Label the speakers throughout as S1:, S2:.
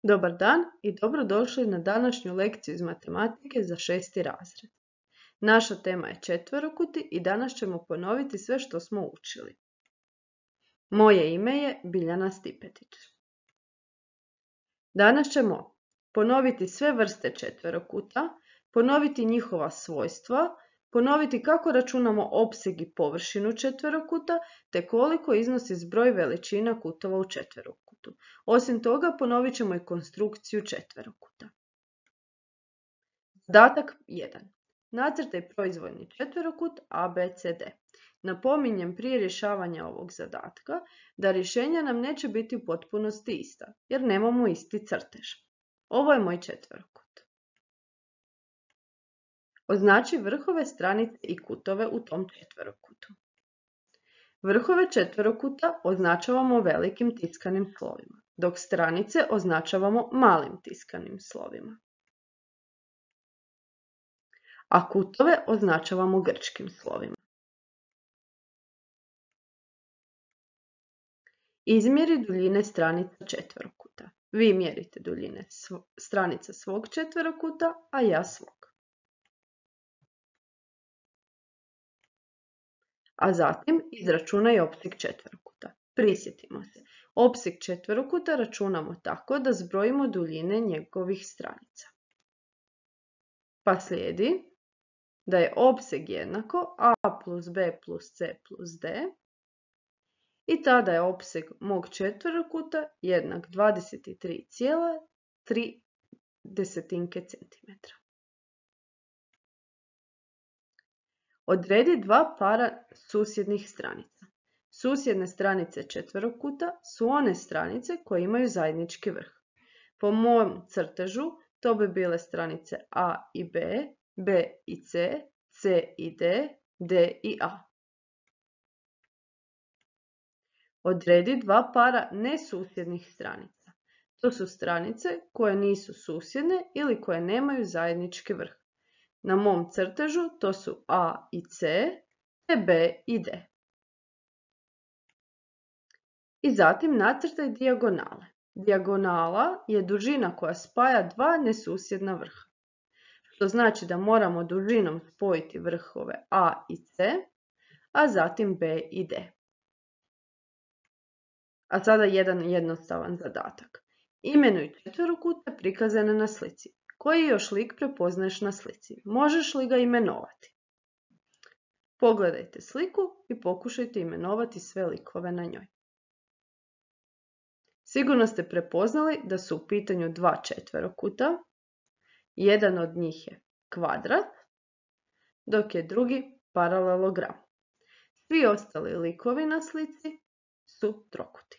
S1: Dobar dan i dobrodošli na današnju lekciju iz matematike za 6. razred. Naša tema je četverokuti i danas ćemo ponoviti sve što smo učili. Moje ime je Biljana Stipetić. Danas ćemo ponoviti sve vrste četverokuta, ponoviti njihova svojstva, ponoviti kako računamo opseg i površinu četverokuta, te koliko iznosi zbroj veličina kutova u četverokutu. Osim toga, ponovit ćemo i konstrukciju četverokuta. Zadatak 1. Nacrtaj proizvoljni četverokut ABCD. Napominjem prije rješavanja ovog zadatka da rješenja nam neće biti u potpunosti ista, jer nemamo isti crtež. Ovo je moj četverokut. Označi vrhove, stranice i kutove u tom četverokutu. Vrhove četverokuta označavamo velikim tiskanim slovima, dok stranice označavamo malim tiskanim slovima. A kutove označavamo grčkim slovima. Izmjeri duljine stranica četverokuta. Vi mjerite duljine stranica svog četverokuta, a ja svog. A zatim izračunaj opseg četverokuta. Prisjetimo se, opseg četverokuta računamo tako da zbrojimo duljine njegovih stranica. Pa slijedi da je opseg jednako a plus b plus c plus d i tada je opseg mog četverokuta jednak 23,3 cm. Odredi dva para susjednih stranica. Susjedne stranice četverokuta su one stranice koje imaju zajednički vrh. Po mom crtežu to bi bile stranice A i B, B i C, C i D, D i A. Odredi dva para nesusjednih stranica. To su stranice koje nisu susjedne ili koje nemaju zajednički vrh. Na mom crtežu to su A i C, te B i D. I zatim nacrtaj dijagonale. Dijagonala je dužina koja spaja dva nesusjedna vrha. Što znači da moramo dužinom spojiti vrhove A i C, a zatim B i D. A sada jedan jednostavan zadatak. Imenuj četverokute prikazane na slici. Koji još lik prepoznaješ na slici? Možeš li ga imenovati? Pogledajte sliku i pokušajte imenovati sve likove na njoj. Sigurno ste prepoznali da su u pitanju dva četverokuta. Jedan od njih je kvadrat, dok je drugi paralelogram. Svi ostali likovi na slici su trokuti.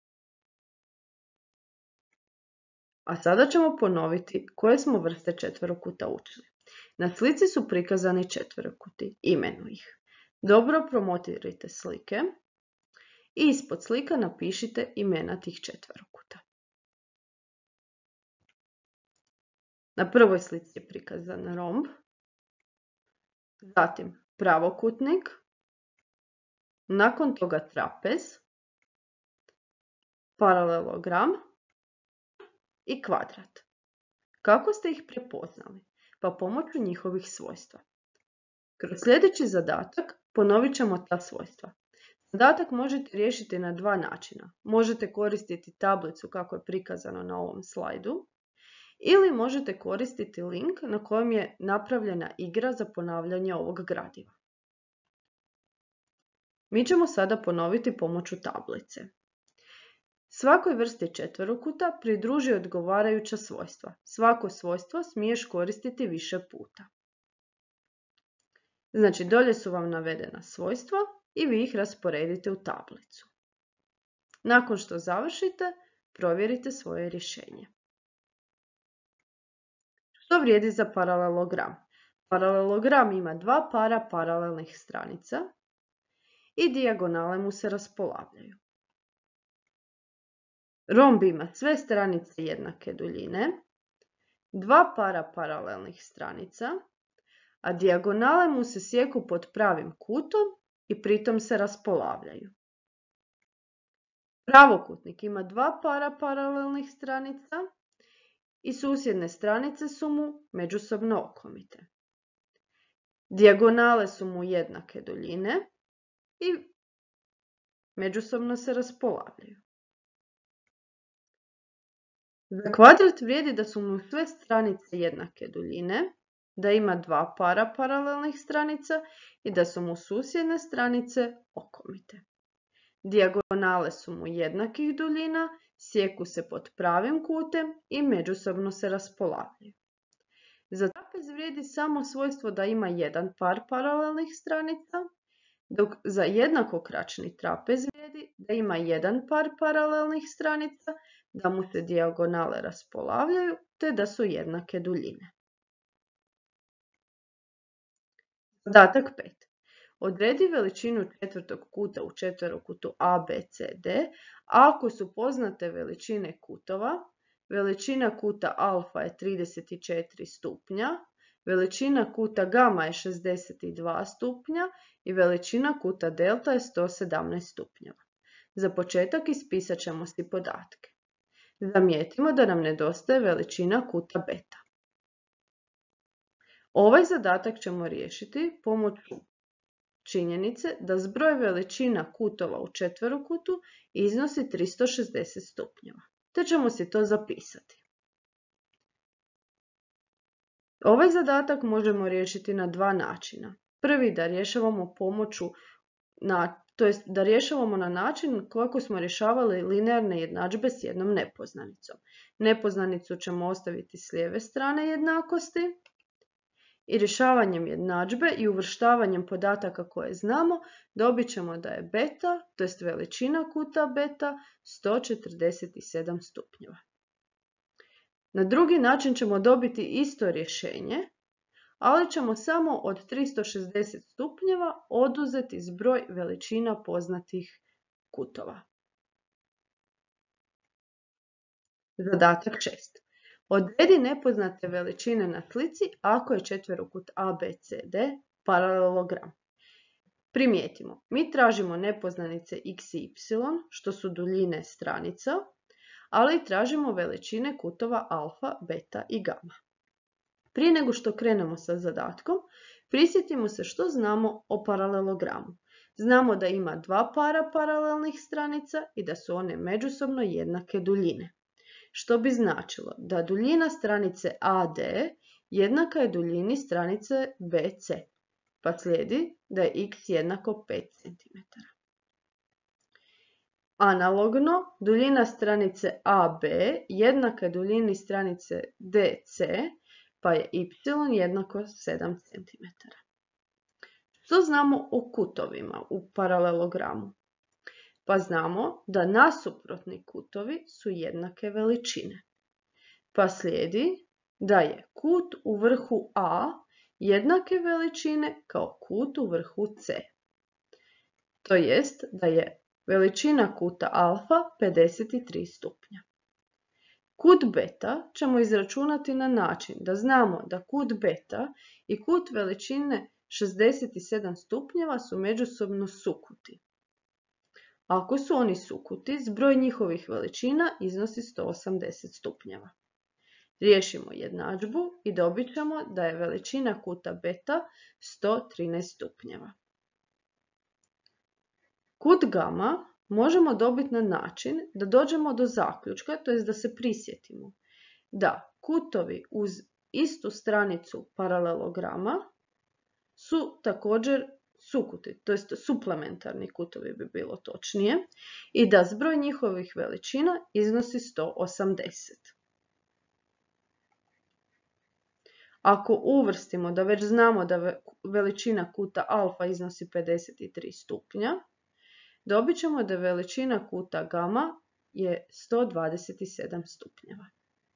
S1: A sada ćemo ponoviti koje smo vrste četverokuta učili. Na slici su prikazani četverokuti, imenuj ih. Dobro promotirajte slike i ispod slika napišite imena tih četverokuta. Na prvoj slici je prikazan romb, zatim pravokutnik, nakon toga trapez, paralelogram i kvadrat. Kako ste ih prepoznali? Pa pomoću njihovih svojstva. Kroz sljedeći zadatak ponovit ćemo ta svojstva. Zadatak možete riješiti na dva načina. Možete koristiti tablicu kako je prikazano na ovom slajdu ili možete koristiti link na kojem je napravljena igra za ponavljanje ovog gradiva. Mi ćemo sada ponoviti pomoću tablice. Svakoj vrsti četverokuta pridruži odgovarajuća svojstva. Svako svojstvo smiješ koristiti više puta. Znači, dolje su vam navedena svojstva i vi ih rasporedite u tablicu. Nakon što završite, provjerite svoje rješenje. Što vrijedi za paralelogram? Paralelogram ima dva para paralelnih stranica i dijagonale mu se raspolavljaju. Romb ima sve stranice jednake duljine, dva para paralelnih stranica, a dijagonale mu se sjeku pod pravim kutom i pritom se raspolavljaju. Pravokutnik ima dva para paralelnih stranica i susjedne stranice su mu međusobno okomite. Dijagonale su mu jednake duljine i međusobno se raspolavljaju. Za kvadrat vrijedi da su mu sve stranice jednake duljine, da ima dva para paralelnih stranica i da su mu susjedne stranice okomite. Dijagonale su mu jednakih duljina, sijeku se pod pravim kutem i međusobno se raspolavljaju. Za trapez vrijedi samo svojstvo da ima jedan par paralelnih stranica, dok za jednakokračni trapez vrijedi da ima jedan par paralelnih stranica, da mu se dijagonale raspolavljaju te da su jednake duljine. Zadatak 5. Odredi veličinu četvrtog kuta u četverokutu ABCD ako su poznate veličine kutova. Veličina kuta alfa je 34 stupnja, veličina kuta gama je 62 stupnja i veličina kuta delta je 117 stupnjeva. Za početak ispisat ćemo si podatke. Zamijetimo da nam nedostaje veličina kuta beta. Ovaj zadatak ćemo riješiti pomoću činjenice da zbroj veličina kutova u četverokutu iznosi 360 stupnjeva, te ćemo si to zapisati. Ovaj zadatak možemo riješiti na dva načina. Prvi da rješavamo da rješavamo na način kako smo rješavali linearne jednadžbe s jednom nepoznanicom. Nepoznanicu ćemo ostaviti s lijeve strane jednakosti i rješavanjem jednadžbe i uvrštavanjem podataka koje znamo dobit ćemo da je beta, to jest veličina kuta beta, 147 stupnjeva. Na drugi način ćemo dobiti isto rješenje, ali ćemo samo od 360 stupnjeva oduzeti zbroj veličina poznatih kutova. Zadatak 6. Odredi nepoznate veličine na slici ako je četverokut ABCD paralelogram. Primijetimo, mi tražimo nepoznanice x i y, što su duljine stranica, ali tražimo veličine kutova alfa, beta i gama. Prije nego što krenemo sa zadatkom, prisjetimo se što znamo o paralelogramu. Znamo da ima dva para paralelnih stranica i da su one međusobno jednake duljine. Što bi značilo da duljina stranice AD jednaka je duljini stranice BC, pa slijedi da je x jednako 5 cm. Analogno, duljina stranice AB jednaka je duljini stranice DC, pa je y jednako 7 cm. Što znamo o kutovima u paralelogramu? Pa znamo da nasuprotni kutovi su jednake veličine. Pa slijedi da je kut u vrhu A jednake veličine kao kut u vrhu C. To jest da je veličina kuta alfa 53 stupnja. Kut beta ćemo izračunati na način da znamo da kut beta i kut veličine 67 stupnjeva su međusobno sukuti. Ako su oni sukuti, zbroj njihovih veličina iznosi 180 stupnjeva. Riješimo jednadžbu i dobit ćemo da je veličina kuta beta 113 stupnjeva. Kut gama možemo dobiti na način da dođemo do zaključka, to jest da se prisjetimo da kutovi uz istu stranicu paralelograma su također sukuti, to jest suplementarni kutovi bi bilo točnije, i da zbroj njihovih veličina iznosi 180. Ako uvrstimo da već znamo da veličina kuta alfa iznosi 53 stupnja, dobit ćemo da veličina kuta gama je 127 stupnjeva.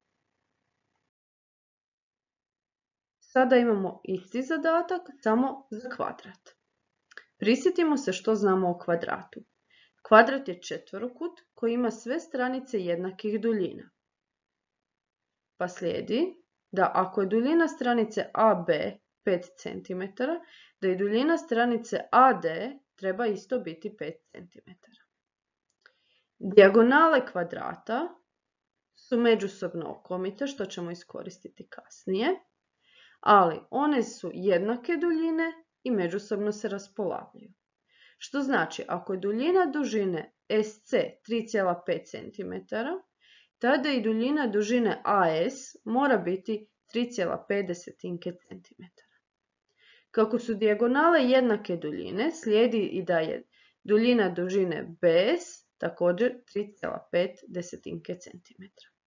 S1: Sada imamo isti zadatak, samo za kvadrat. Prisjetimo se što znamo o kvadratu. Kvadrat je četverokut koji ima sve stranice jednakih duljina. Pa slijedi da ako je duljina stranice AB 5 cm, da i duljina stranice AD treba isto biti 5 cm. Dijagonale kvadrata su međusobno okomite, što ćemo iskoristiti kasnije, ali one su jednake duljine i međusobno se raspolavljaju. Što znači, ako je duljina dužine SC 3,5 cm, tada i duljina dužine AS mora biti 3,5 cm. Kako su dijagonale jednake duljine, slijedi i da je duljina dužine BS također 3,5 cm.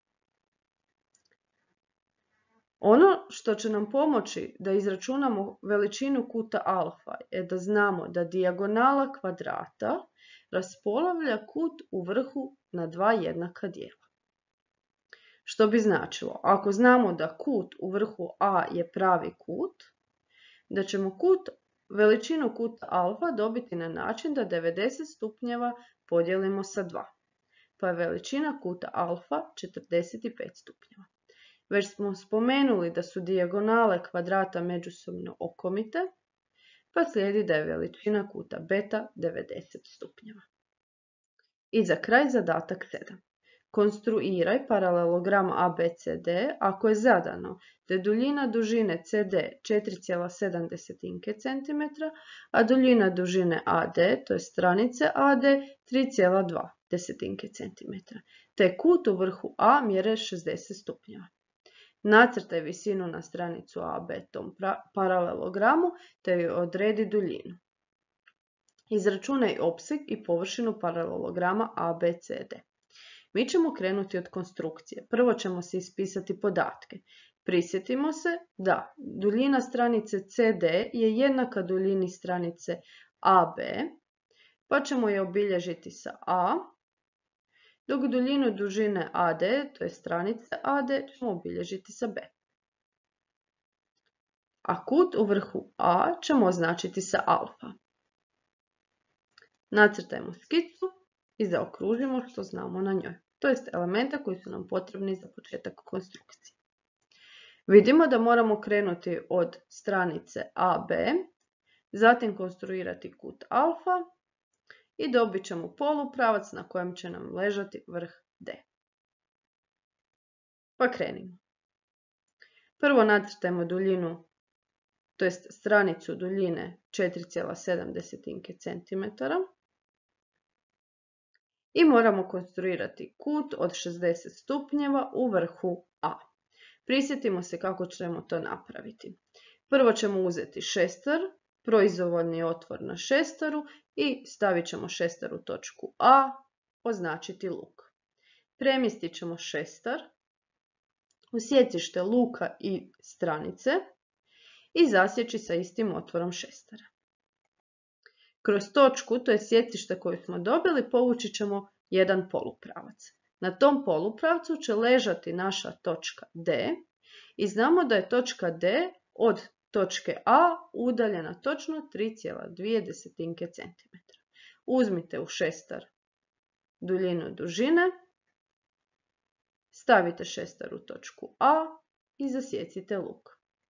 S1: Ono što će nam pomoći da izračunamo veličinu kuta alfa je da znamo da dijagonala kvadrata raspolavlja kut u vrhu na dva jednaka dijela. Što bi značilo, ako znamo da kut u vrhu A je pravi kut, da ćemo veličinu kuta alfa dobiti na način da 90 stupnjeva podijelimo sa 2, pa je veličina kuta alfa 45 stupnjeva. Već smo spomenuli da su dijagonale kvadrata međusobno okomite, pa slijedi da je veličina kuta beta 90 stupnjeva. I za kraj zadatak 7. Konstruiraj paralelogram ABCD ako je zadano da je duljina dužine CD 4,7 cm, a duljina dužine AD, to je stranice AD, 3,2 cm, te kut u vrhu A mjere 60 stupnjeva. Nacrtaj visinu na stranicu AB tom paralelogramu te odredi duljinu. Izračunaj opseg i površinu paralelograma ABCD. Mi ćemo krenuti od konstrukcije. Prvo ćemo se ispisati podatke. Prisjetimo se da duljina stranice CD je jednaka duljini stranice AB, pa ćemo je obilježiti sa A, dok duljinu dužine AD, to je stranice AD, ćemo obilježiti sa B. A kut u vrhu A ćemo označiti sa alfa. Nacrtajmo skicu i zaokružimo što znamo na njoj, to jest elementa koji su nam potrebni za početak konstrukcije. Vidimo da moramo krenuti od stranice AB, zatim konstruirati kut alfa i dobit ćemo polupravac na kojem će nam ležati vrh D. Pa krenimo. Prvo nacrtajmo duljinu, to jest stranicu duljine 4,7 cm i moramo konstruirati kut od 60 stupnjeva u vrhu A. Prisjetimo se kako ćemo to napraviti. Prvo ćemo uzeti šestar, proizvoljni otvor na šestaru i stavit ćemo šestar u točku A, označiti luk. Premjestit ćemo šestar u sjecište luka i stranice i zasjeći sa istim otvorom šestara. Kroz točku, to je sjecište koju smo dobili, povući ćemo jedan polupravac. Na tom polupravcu će ležati naša točka D i znamo da je točka D od točke A udaljena točno 3,2 cm. Uzmite u šestar duljinu dužine, stavite šestar u točku A i zasjecite luk.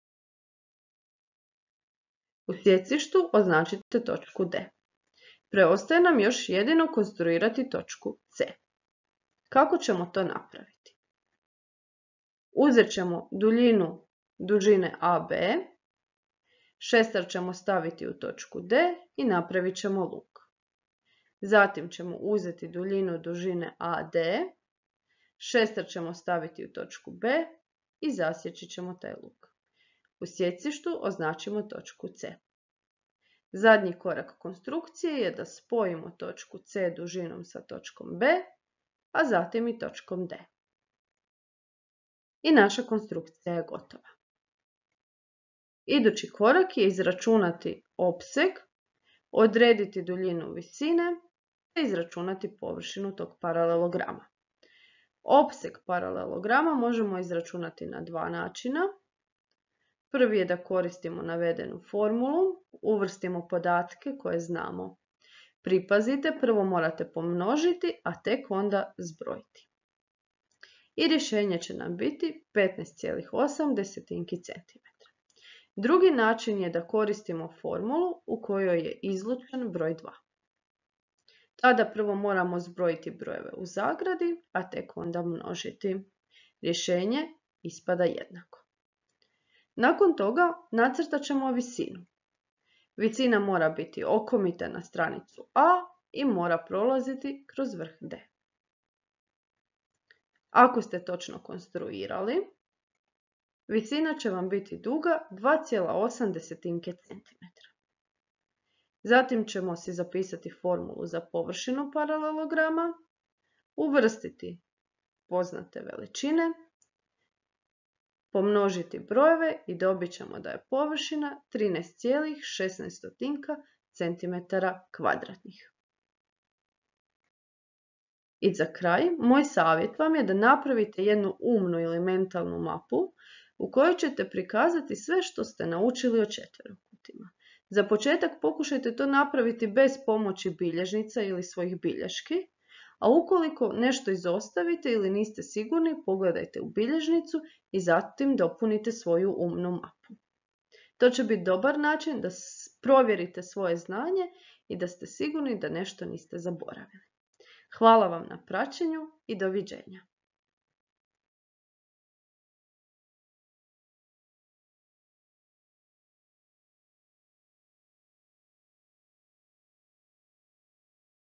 S1: U sjecištu označite točku D. Preostaje nam još jedino konstruirati točku C. Kako ćemo to napraviti? Uzet ćemo duljinu dužine AB, šestar ćemo staviti u točku D i napravit ćemo luk. Zatim ćemo uzeti duljinu dužine AD, šestar ćemo staviti u točku B i zasjeći ćemo taj luk. U sjecištu označimo točku C. Zadnji korak konstrukcije je da spojimo točku C dužinom sa točkom B, a zatim i točkom D. I naša konstrukcija je gotova. Idući korak je izračunati opseg, odrediti duljinu visine te izračunati površinu tog paralelograma. Opseg paralelograma možemo izračunati na dva načina. Prvi je da koristimo navedenu formulu, uvrstimo podatke koje znamo. Pripazite, prvo morate pomnožiti, a tek onda zbrojiti. I rješenje će nam biti 15,8 cm. Drugi način je da koristimo formulu u kojoj je izlučen broj 2. Tada prvo moramo zbrojiti brojeve u zagradi, a tek onda množiti. Rješenje ispada jednako. Nakon toga nacrtat ćemo visinu. Visina mora biti okomita na stranicu A i mora prolaziti kroz vrh D. Ako ste točno konstruirali, visina će vam biti duga 2,8 cm. Zatim ćemo si zapisati formulu za površinu paralelograma, uvrstiti poznate veličine, pomnožiti brojeve i dobit ćemo da je površina 13,16 cm². I za kraj, moj savjet vam je da napravite jednu umnu ili mentalnu mapu u kojoj ćete prikazati sve što ste naučili o četverokutima. Za početak pokušajte to napraviti bez pomoći bilježnica ili svojih bilješki, a ukoliko nešto izostavite ili niste sigurni, pogledajte u bilježnicu i zatim dopunite svoju umnu mapu. To će biti dobar način da provjerite svoje znanje i da ste sigurni da nešto niste zaboravili. Hvala vam na praćenju i doviđenja.